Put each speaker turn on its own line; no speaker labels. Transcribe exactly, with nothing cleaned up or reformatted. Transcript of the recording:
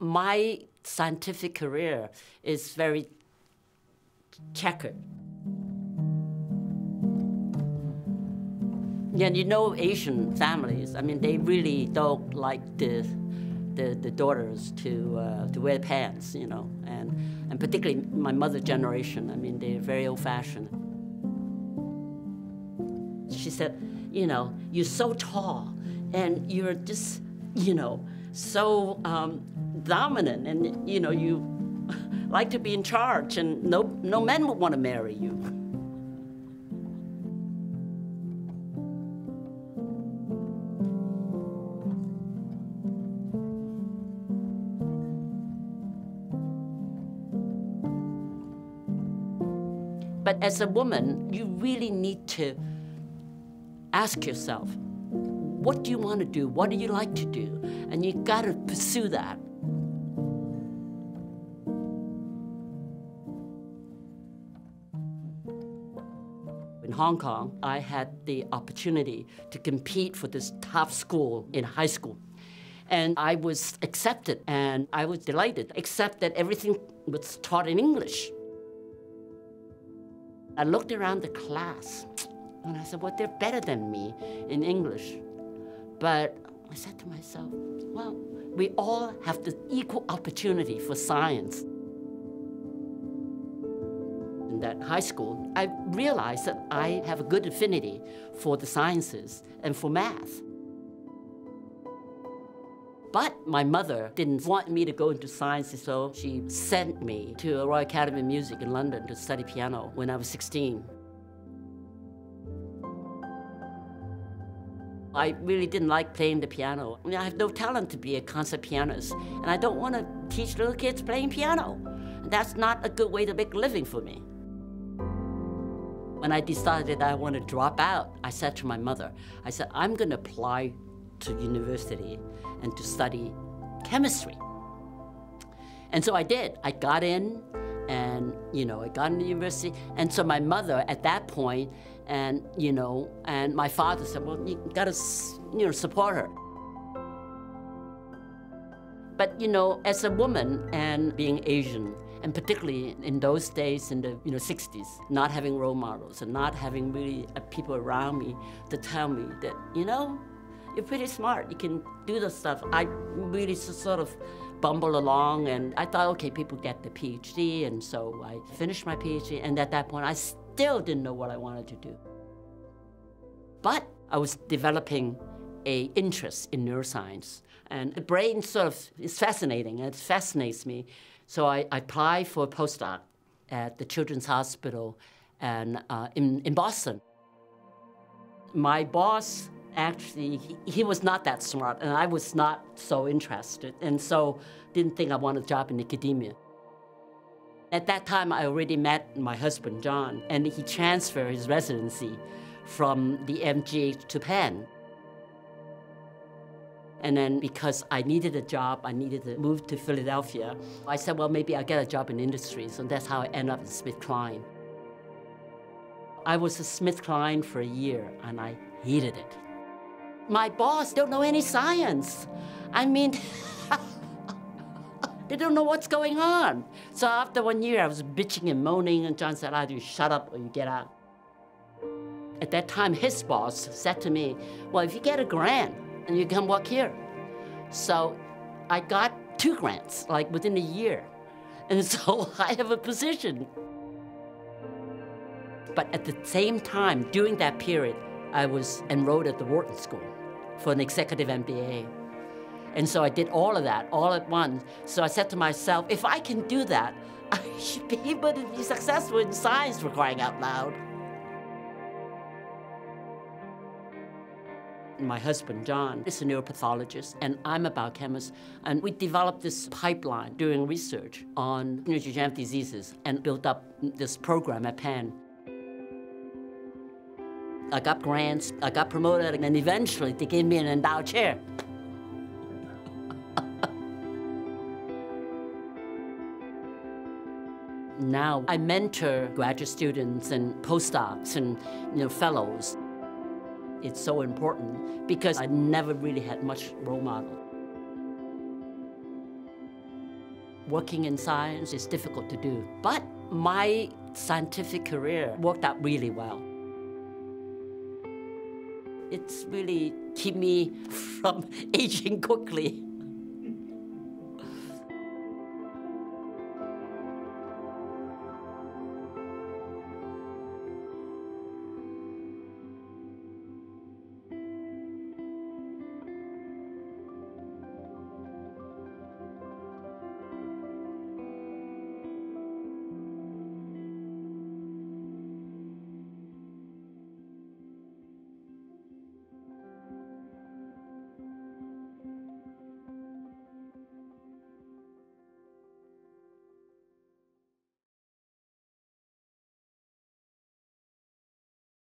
my scientific career is very checkered. Yeah, you know Asian families, I mean, they really don't like the, the, the daughters to, uh, to wear pants, you know, and, and particularly my mother's generation, I mean, they're very old-fashioned. She said, you know, you're so tall, and you're just, you know, so um, dominant, and, you know, you like to be in charge, and no, no men would want to marry you. But as a woman, you really need to ask yourself, what do you want to do? What do you like to do? And you got to pursue that. In Hong Kong, I had the opportunity to compete for this top school in high school. And I was accepted, and I was delighted, except that everything was taught in English. I looked around the class, and I said, well, they're better than me in English. But I said to myself, well, we all have the equal opportunity for science. In that high school, I realized that I have a good affinity for the sciences and for math. But my mother didn't want me to go into science, so she sent me to the Royal Academy of Music in London to study piano when I was sixteen. I really didn't like playing the piano. I mean, I have no talent to be a concert pianist, and I don't want to teach little kids playing piano. That's not a good way to make a living for me. When I decided I want to drop out, I said to my mother, I said, I'm going to apply to university and to study chemistry. And so I did. I got in, and, you know, I got into university. And so my mother, at that point, and, you know, and my father said, well, you gotta, you know, support her. But, you know, as a woman and being Asian, and particularly in those days in the, you know, sixties, not having role models and not having really uh, people around me to tell me that, you know, you're pretty smart, you can do the stuff. I really sort of bumbled along, and I thought, okay, people get the P H D, and so I finished my P H D, and at that point, I still didn't know what I wanted to do. But I was developing an interest in neuroscience, and the brain sort of is fascinating, and it fascinates me. So I, I applied for a postdoc at the Children's Hospital and, uh, in, in Boston. My boss, actually, he, he was not that smart, and I was not so interested, and so didn't think I wanted a job in academia. At that time, I already met my husband, John, and he transferred his residency from the M G to Penn. And then because I needed a job, I needed to move to Philadelphia, I said, well, maybe I'll get a job in industry, so that's how I ended up at SmithKline. I was at SmithKline for a year, and I hated it. My boss don't know any science. I mean, they don't know what's going on. So after one year, I was bitching and moaning, and John said, either you shut up or you get out. At that time, his boss said to me, well, if you get a grant, and you come work here. So I got two grants, like within a year. And so I have a position. But at the same time, during that period, I was enrolled at the Wharton School for an executive M B A. And so I did all of that, all at once. So I said to myself, if I can do that, I should be able to be successful in science, for crying out loud. My husband, John, is a neuropathologist, and I'm a biochemist. And we developed this pipeline doing research on neurodegenerative diseases and built up this program at Penn. I got grants, I got promoted, and eventually they gave me an endowed chair. Now I mentor graduate students and postdocs and, you know, fellows. It's so important because I never really had much role model. working in science is difficult to do. But my scientific career worked out really well. It's really kept me from aging quickly.